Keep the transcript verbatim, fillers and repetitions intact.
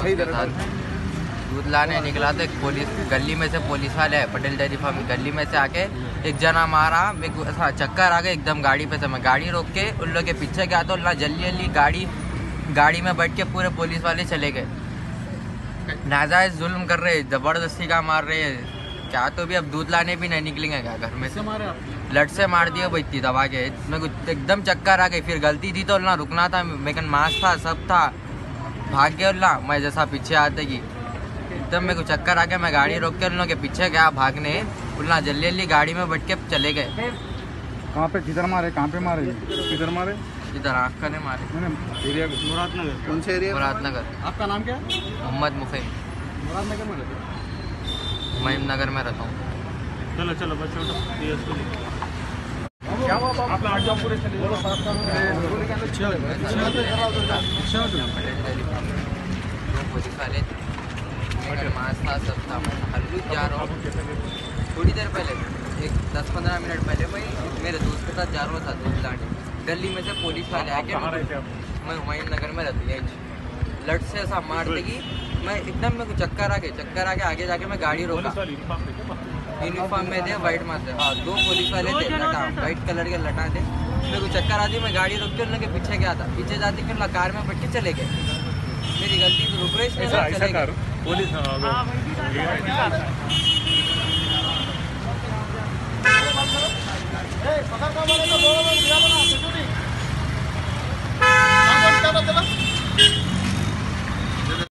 उसके साथ दूध लाने निकला तो एक पुलिस गली में से पुलिस वाले है पटेल डेयरी फार्म गली में से आके एक जना मारा, मेरे को ऐसा चक्कर आ गया एकदम गाड़ी पे से। मैं गाड़ी रोक के उन लोग के पीछे गया तो जल्दी जल्दी गाड़ी गाड़ी में बैठ के पूरे पुलिस वाले चले गए। नाजायज जुल्म कर रहे, जबरदस्ती का मार रहे हैं क्या। तो भी अब दूध लाने भी नहीं निकलेंगे क्या घर में से? लट से मार दिया भाई इतनी दबा के, मेरे को एकदम चक्कर आ गई। फिर गलती थी तो ना रुकना था, मेरे मास्क था सब था, भाग गया ना मैं जैसा पीछे आते की एकदम मेरे को चक्कर आ गया। मैं गाड़ी रोक के उन लोगों के पीछे गया भागने, उल्ला जल्दी जल्दी गाड़ी में बैठ के चले गए। कहाँ पे किधर मारे? कहाँ पे मारे? किधर मारे? इधर आँख का नहीं मारे। एरिया मुरादनगर। कौन से एरिया? मुरादनगर। आपका नाम क्या है? मोहम्मद मुफीम। मुरादनगर में रहते हो? महिम नगर में रहता हूँ। चलो चलो बच्चों अपना आठ जाओ पूरे चले बोलो साथ पुलिस वाले मास्क था सब था। मैं हल्लू जा रहा हूँ थोड़ी देर पहले, एक दस पंद्रह मिनट पहले भाई मेरे दोस्त के साथ जा रहा था दूध लाने। गली में से पुलिस वाले आके, मैं हुमायूं नगर में रहती है, लट से ऐसा मार देगी। मैं एकदम मेरे को चक्कर आ गए चक्कर आके आगे जाके मैं गाड़ी रोका। यूनिफॉर्म में थे वाइट मास्क, हाँ दो पुलिस वाले थे लटा वाइट कलर के लटा थे। मेरे को चक्कर आती, मैं गाड़ी रोक के उन लोग के पीछे गया था। पीछे जाते कि कार में बैठ के चले गए। मेरी गलती तो रुक रही चले गए पुलिस। पकड़